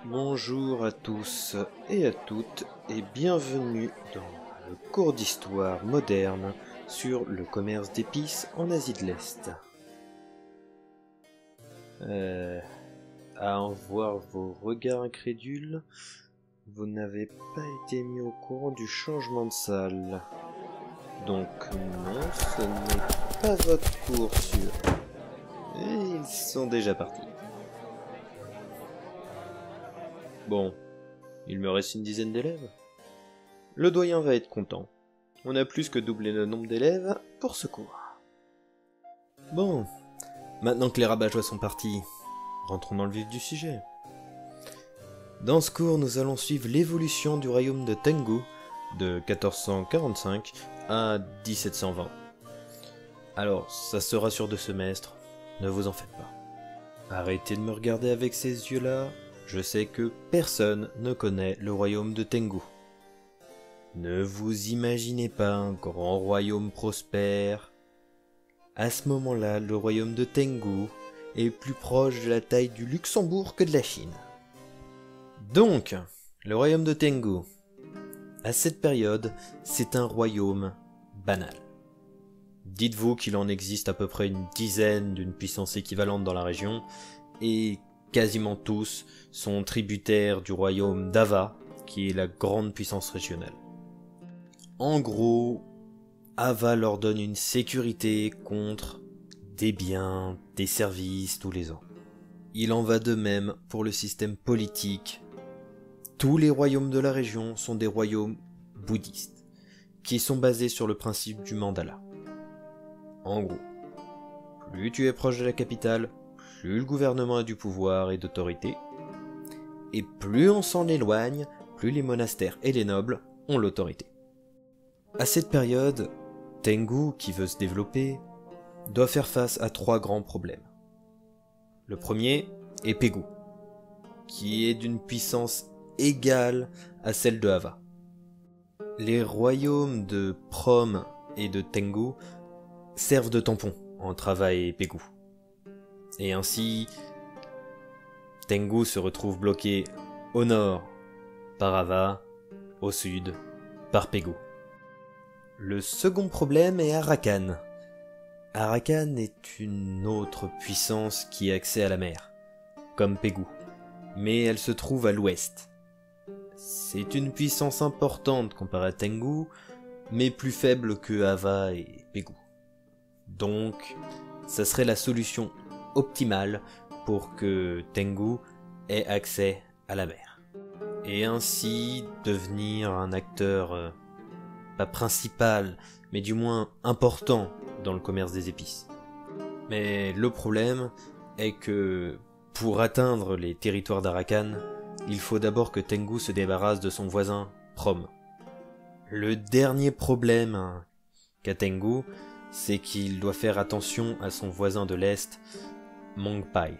Bonjour à tous et à toutes et bienvenue dans le cours d'histoire moderne sur le commerce d'épices en Asie de l'Est. À en voir vos regards incrédules, vous n'avez pas été mis au courant du changement de salle. Donc non, ce n'est pas votre cours sur... Et ils sont déjà partis. Bon, il me reste une dizaine d'élèves. Le doyen va être content. On a plus que doublé le nombre d'élèves pour ce cours. Bon, maintenant que les rabat-joie sont partis, rentrons dans le vif du sujet. Dans ce cours, nous allons suivre l'évolution du royaume de Tengu de 1445 à 1720. Alors, ça sera sur 2 semestres, ne vous en faites pas. Arrêtez de me regarder avec ces yeux-là. Je sais que personne ne connaît le royaume de Tengu. Ne vous imaginez pas un grand royaume prospère. À ce moment-là, le royaume de Tengu est plus proche de la taille du Luxembourg que de la Chine. Donc, le royaume de Tengu, à cette période, c'est un royaume banal. Dites-vous qu'il en existe à peu près une dizaine d'une puissance équivalente dans la région, et quasiment tous sont tributaires du royaume d'Ava, qui est la grande puissance régionale. En gros, Ava leur donne une sécurité contre des biens, des services tous les ans. Il en va de même pour le système politique. Tous les royaumes de la région sont des royaumes bouddhistes, qui sont basés sur le principe du mandala. En gros, plus tu es proche de la capitale, plus le gouvernement a du pouvoir et d'autorité, et plus on s'en éloigne, plus les monastères et les nobles ont l'autorité. À cette période, Tengu, qui veut se développer, doit faire face à 3 grands problèmes. Le premier est Pegu, qui est d'une puissance égale à celle de Ava. Les royaumes de Prom et de Tengu servent de tampon entre Ava et Pegu. Et ainsi, Tengu se retrouve bloqué au nord par Ava, au sud par Pegu. Le second problème est Arakan. Arakan est une autre puissance qui a accès à la mer, comme Pegu, mais elle se trouve à l'ouest. C'est une puissance importante comparée à Tengu, mais plus faible que Ava et Pegu. Donc, ça serait la solution optimale pour que Tengu ait accès à la mer. Et ainsi devenir un acteur, pas principal, mais du moins important dans le commerce des épices. Mais le problème est que pour atteindre les territoires d'Arakan, il faut d'abord que Tengu se débarrasse de son voisin Prom. Le dernier problème qu'a Tengu, c'est qu'il doit faire attention à son voisin de l'Est, Mongpai.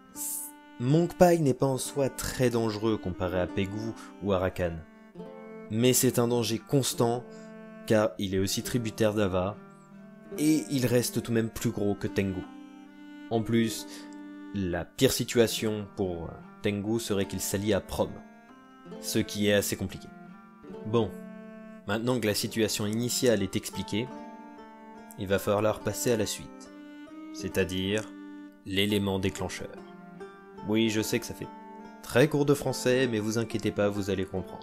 Mongpai n'est pas en soi très dangereux comparé à Pegu ou Arakan, mais c'est un danger constant car il est aussi tributaire d'Ava et il reste tout de même plus gros que Tengu. En plus, la pire situation pour Tengu serait qu'il s'allie à Prom, ce qui est assez compliqué. Bon, maintenant que la situation initiale est expliquée, il va falloir passer à la suite, c'est-à-dire l'élément déclencheur. Oui, je sais que ça fait très cours de français, mais vous inquiétez pas, vous allez comprendre.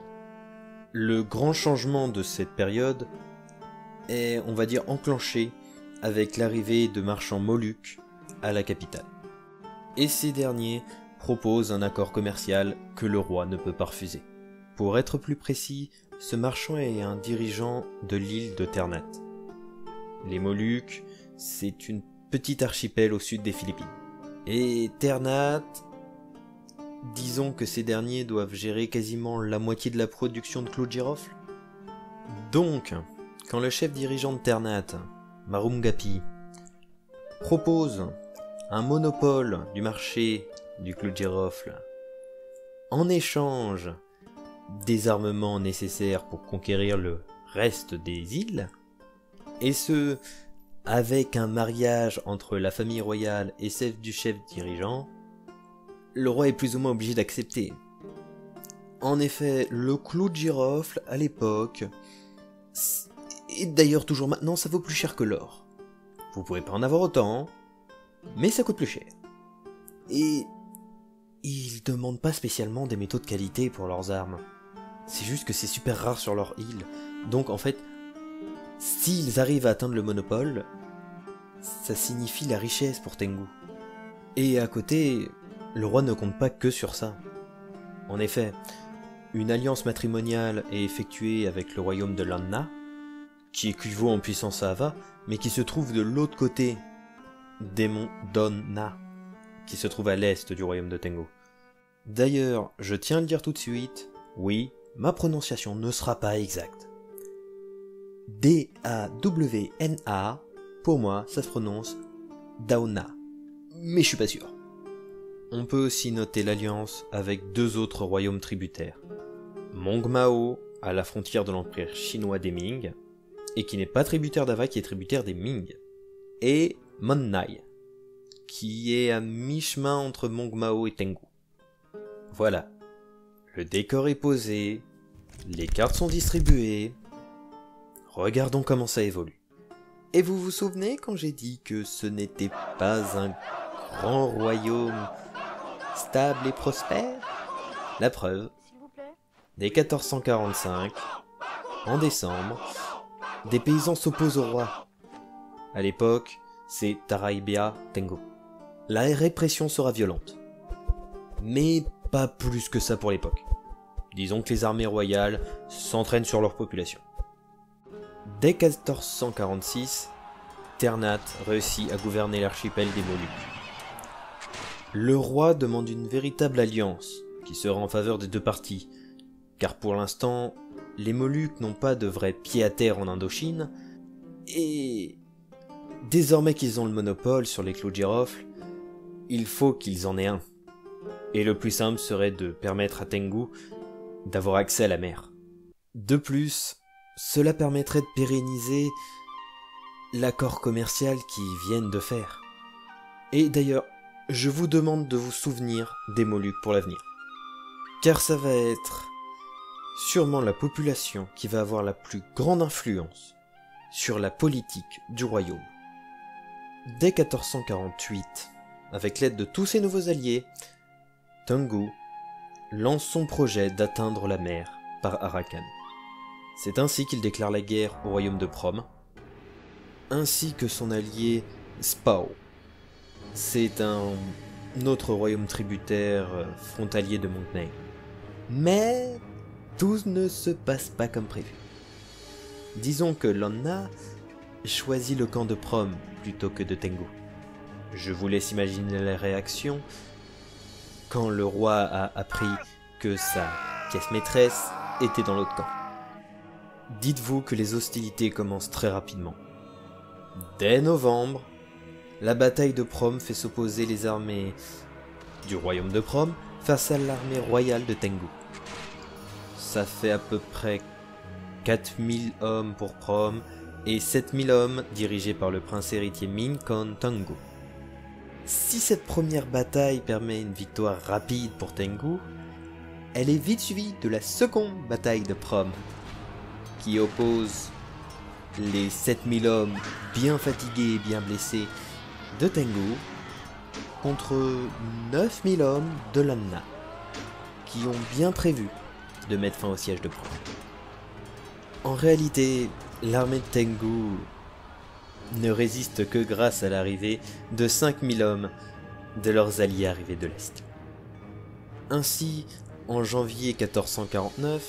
Le grand changement de cette période est, on va dire, enclenché avec l'arrivée de marchands Moluques à la capitale. Et ces derniers proposent un accord commercial que le roi ne peut pas refuser. Pour être plus précis, ce marchand est un dirigeant de l'île de Ternate. Les Moluques, c'est une petite archipel au sud des Philippines. Et Ternate, disons que ces derniers doivent gérer quasiment la moitié de la production de clous de girofle. Donc, quand le chef dirigeant de Ternate, Marungapi, propose un monopole du marché du clou de girofle en échange des armements nécessaires pour conquérir le reste des îles, et ce, avec un mariage entre la famille royale et celle du chef dirigeant, le roi est plus ou moins obligé d'accepter. En effet, le clou de girofle, à l'époque, et d'ailleurs toujours maintenant, ça vaut plus cher que l'or. Vous pouvez pas en avoir autant, mais ça coûte plus cher. Et ils demandent pas spécialement des métaux de qualité pour leurs armes. C'est juste que c'est super rare sur leur île. Donc en fait, s'ils arrivent à atteindre le monopole, ça signifie la richesse pour Tengu. Et à côté, le roi ne compte pas que sur ça. En effet, une alliance matrimoniale est effectuée avec le royaume de Lanna, qui équivaut en puissance à Ava, mais qui se trouve de l'autre côté des monts Donna, qui se trouve à l'est du royaume de Tengu. D'ailleurs, je tiens à le dire tout de suite, oui, ma prononciation ne sera pas exacte. D-A-W-N-A, pour moi, ça se prononce Dauna, mais je suis pas sûr. On peut aussi noter l'alliance avec deux autres royaumes tributaires. Mongmao, à la frontière de l'empire chinois des Ming, et qui n'est pas tributaire d'Ava, qui est tributaire des Ming. Et Monnai, qui est à mi-chemin entre Mongmao et Tengu. Voilà. Le décor est posé, les cartes sont distribuées. Regardons comment ça évolue. Et vous vous souvenez quand j'ai dit que ce n'était pas un grand royaume stable et prospère? La preuve, dès 1445, en décembre, des paysans s'opposent au roi. À l'époque, c'est Taraibia Tengu. La répression sera violente. Mais pas plus que ça pour l'époque. Disons que les armées royales s'entraînent sur leur population. Dès 1446, Ternat réussit à gouverner l'archipel des Moluques. Le roi demande une véritable alliance, qui sera en faveur des deux parties, car pour l'instant, les Moluques n'ont pas de vrai pied à terre en Indochine, et désormais qu'ils ont le monopole sur les clous de girofle, il faut qu'ils en aient un. Et le plus simple serait de permettre à Tengu d'avoir accès à la mer. De plus, cela permettrait de pérenniser l'accord commercial qu'ils viennent de faire. Et d'ailleurs, je vous demande de vous souvenir des Moluques pour l'avenir. Car ça va être sûrement la population qui va avoir la plus grande influence sur la politique du royaume. Dès 1448, avec l'aide de tous ses nouveaux alliés, Tengu lance son projet d'atteindre la mer par Arakan. C'est ainsi qu'il déclare la guerre au royaume de Prom, ainsi que son allié Spao. C'est un autre royaume tributaire frontalier de Montney. Mais tout ne se passe pas comme prévu. Disons que Lanna choisit le camp de Prom plutôt que de Tengu. Je vous laisse imaginer la réaction quand le roi a appris que sa pièce maîtresse était dans l'autre camp. Dites-vous que les hostilités commencent très rapidement. Dès novembre, la bataille de Prom fait s'opposer les armées du royaume de Prom face à l'armée royale de Tengu. Ça fait à peu près 4000 hommes pour Prom et 7000 hommes dirigés par le prince héritier Min Kon Tengu. Si cette première bataille permet une victoire rapide pour Tengu, elle est vite suivie de la seconde bataille de Prom, qui oppose les 7000 hommes bien fatigués et bien blessés de Tengu contre 9000 hommes de Lanna, qui ont bien prévu de mettre fin au siège de Prom. En réalité, l'armée de Tengu ne résiste que grâce à l'arrivée de 5000 hommes de leurs alliés arrivés de l'Est. Ainsi, en janvier 1449,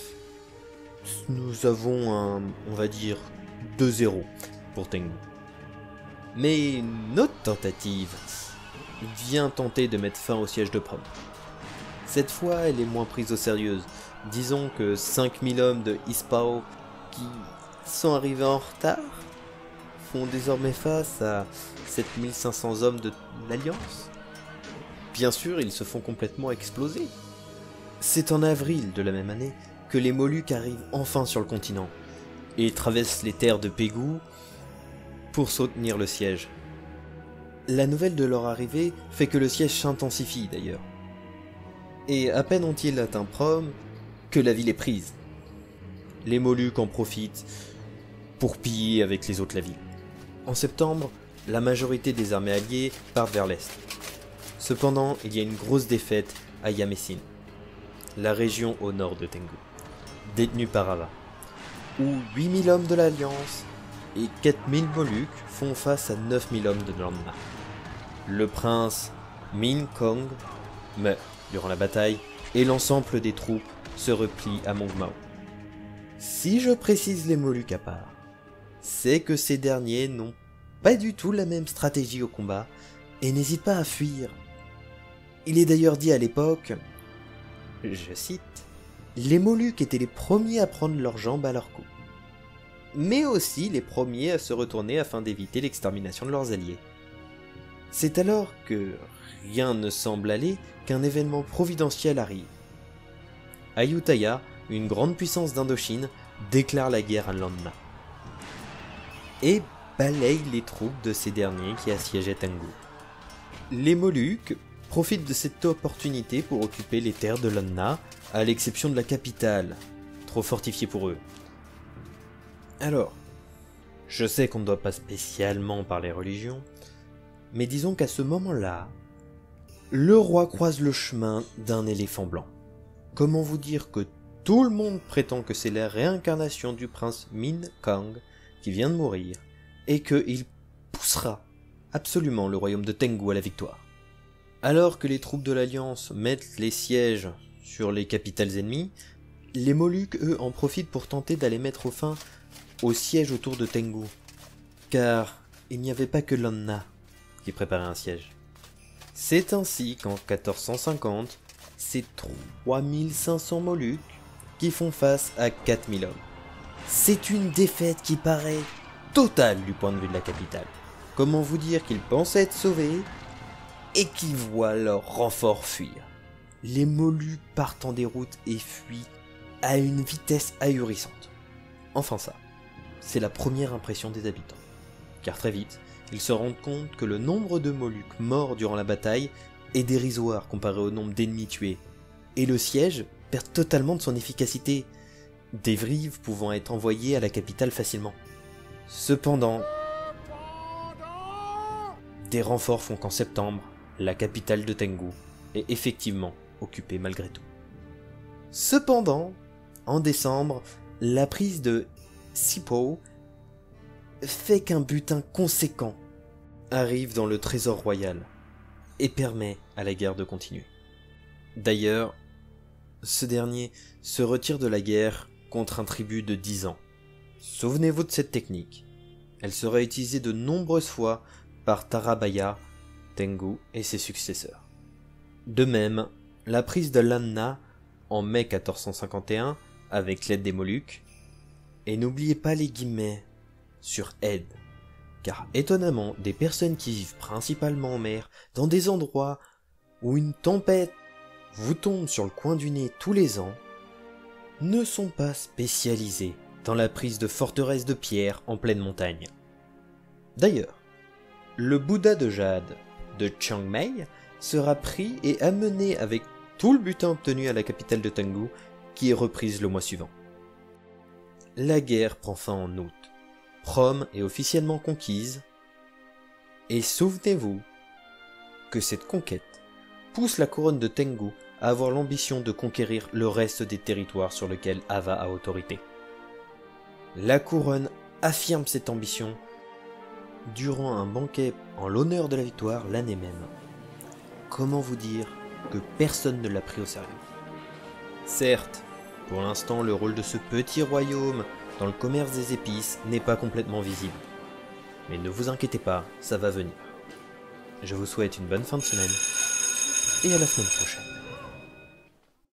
nous avons on va dire, 2-0 pour Tengu. Mais une autre tentative vient tenter de mettre fin au siège de Prom. Cette fois, elle est moins prise au sérieux. Disons que 5000 hommes de Ispao qui sont arrivés en retard font désormais face à 7500 hommes de l'Alliance. Bien sûr, ils se font complètement exploser. C'est en avril de la même année que les Moluques arrivent enfin sur le continent et traversent les terres de Pegu pour soutenir le siège. La nouvelle de leur arrivée fait que le siège s'intensifie d'ailleurs. Et à peine ont-ils atteint Prom que la ville est prise. Les Moluques en profitent pour piller avec les autres la ville. En septembre, la majorité des armées alliées partent vers l'est. Cependant, il y a une grosse défaite à Yamesin, la région au nord de Tengu, détenue par Ava, où 8000 hommes de l'Alliance et 4000 Moluques font face à 9000 hommes de Lanna. Le prince Min Kong meurt durant la bataille et l'ensemble des troupes se replie à Mongmao. Si je précise les Moluques à part, c'est que ces derniers n'ont pas du tout la même stratégie au combat et n'hésitent pas à fuir. Il est d'ailleurs dit à l'époque, je cite, « Les Moluques étaient les premiers à prendre leurs jambes à leur cou, mais aussi les premiers à se retourner afin d'éviter l'extermination de leurs alliés. » C'est alors que rien ne semble aller qu'un événement providentiel arrive. Ayutthaya, une grande puissance d'Indochine, déclare la guerre à Lanna et balaye les troupes de ces derniers qui assiégeaient Tengu. Les Moluques profitent de cette opportunité pour occuper les terres de Lanna, à l'exception de la capitale, trop fortifiée pour eux. Alors, je sais qu'on ne doit pas spécialement parler religion, mais disons qu'à ce moment-là, le roi croise le chemin d'un éléphant blanc. Comment vous dire que tout le monde prétend que c'est la réincarnation du prince Min Kang qui vient de mourir, et qu'il poussera absolument le royaume de Tengu à la victoire. Alors que les troupes de l'Alliance mettent les sièges sur les capitales ennemies, les Moluques, eux, en profitent pour tenter d'aller mettre fin au siège autour de Tengu, car il n'y avait pas que Lanna qui préparait un siège. C'est ainsi qu'en 1450, c'est 3500 Moluques qui font face à 4000 hommes. C'est une défaite qui paraît totale du point de vue de la capitale. Comment vous dire qu'ils pensaient être sauvés et qu'ils voient leur renfort fuir. Les Moluques partent en déroute et fuient à une vitesse ahurissante. Enfin ça, c'est la première impression des habitants. Car très vite, ils se rendent compte que le nombre de Moluques morts durant la bataille est dérisoire comparé au nombre d'ennemis tués, et le siège perd totalement de son efficacité, des vivres pouvant être envoyés à la capitale facilement. Cependant, des renforts font qu'en septembre, la capitale de Tengu est effectivement occupée malgré tout. Cependant, en décembre, la prise de Sipo fait qu'un butin conséquent arrive dans le trésor royal et permet à la guerre de continuer. D'ailleurs, ce dernier se retire de la guerre contre un tribut de 10 ans. Souvenez-vous de cette technique. Elle sera utilisée de nombreuses fois par Tarabaya, Tengu et ses successeurs. De même, la prise de Lanna en mai 1451 avec l'aide des Moluques, et n'oubliez pas les guillemets sur aide, car étonnamment, des personnes qui vivent principalement en mer, dans des endroits où une tempête vous tombe sur le coin du nez tous les ans, ne sont pas spécialisées dans la prise de forteresses de pierre en pleine montagne. D'ailleurs, le Bouddha de jade de Chiang Mai sera pris et amené avec tout le butin obtenu à la capitale de Tengu, qui est reprise le mois suivant. La guerre prend fin en août. Rome est officiellement conquise, et souvenez-vous que cette conquête pousse la couronne de Tengu à avoir l'ambition de conquérir le reste des territoires sur lesquels Ava a autorité. La couronne affirme cette ambition durant un banquet en l'honneur de la victoire l'année même. Comment vous dire que personne ne l'a pris au sérieux? Certes, pour l'instant, le rôle de ce petit royaume dans le commerce des épices n'est pas complètement visible. Mais ne vous inquiétez pas, ça va venir. Je vous souhaite une bonne fin de semaine et à la semaine prochaine.